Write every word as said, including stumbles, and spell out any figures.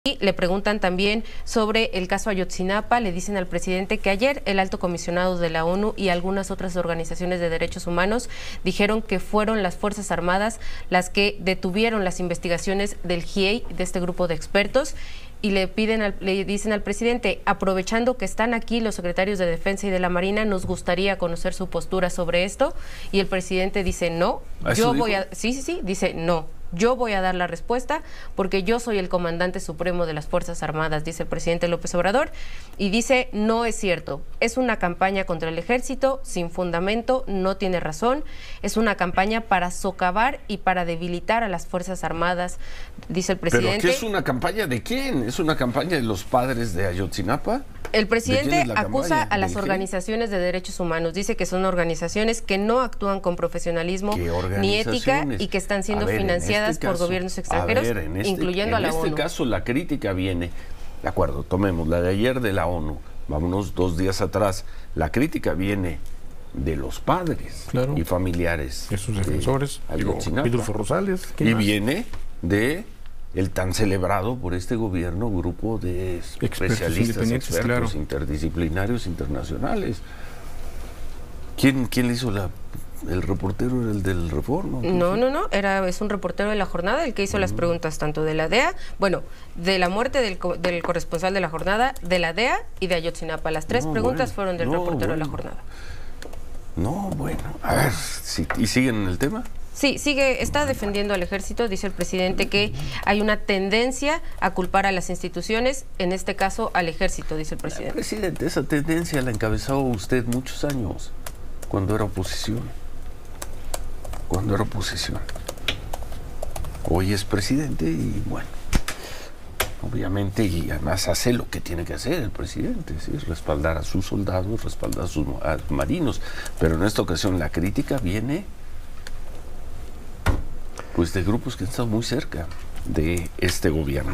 Y le preguntan también sobre el caso Ayotzinapa. Le dicen al presidente que ayer el alto comisionado de la ONU y algunas otras organizaciones de derechos humanos dijeron que fueron las Fuerzas Armadas las que detuvieron las investigaciones del G I E I, de este grupo de expertos. Y le piden, al, le dicen al presidente, aprovechando que están aquí los secretarios de Defensa y de la Marina, nos gustaría conocer su postura sobre esto. Y el presidente dice no, yo voy a, sí, sí, sí, dice no. Yo voy a dar la respuesta porque yo soy el comandante supremo de las Fuerzas Armadas, dice el presidente López Obrador, y dice, no es cierto, es una campaña contra el ejército sin fundamento, no tiene razón, es una campaña para socavar y para debilitar a las Fuerzas Armadas, dice el presidente. ¿Pero qué es una campaña de quién? ¿Es una campaña de los padres de Ayotzinapa? El presidente acusa a las organizaciones de derechos humanos, dice que son organizaciones que no actúan con profesionalismo ni ética y que están siendo ver, financiadas este por caso, gobiernos extranjeros, a ver, en este, incluyendo en a la este ONU. En este caso la crítica viene, de acuerdo, tomemos la de ayer de la ONU, vámonos dos días atrás, la crítica viene de los padres claro. y familiares. De sus defensores, de digo, Pidulfo Rosales. Y más? Viene de el tan celebrado por este gobierno grupo de especialistas, expertos, claro. interdisciplinarios internacionales. ¿Quién, quién le hizo la, el reportero era el del Reforma? No, no, no, era, es un reportero de La Jornada el que hizo mm. las preguntas tanto de la D E A, bueno, de la muerte del, del corresponsal de La Jornada, de la D E A y de Ayotzinapa. Las tres no, preguntas bueno, fueron del no, reportero bueno. de La Jornada. No, bueno, a ver, si, ¿y siguen en el tema? Sí, sigue, está defendiendo al ejército, dice el presidente que hay una tendencia a culpar a las instituciones, en este caso al ejército, dice el presidente. Presidente, esa tendencia la encabezó usted muchos años, cuando era oposición, cuando era oposición. Hoy es presidente y bueno, obviamente, y además hace lo que tiene que hacer el presidente, ¿sí? Respaldar a sus soldados, respaldar a sus a marinos, pero en esta ocasión la crítica viene pues de grupos que están muy cerca de este gobierno.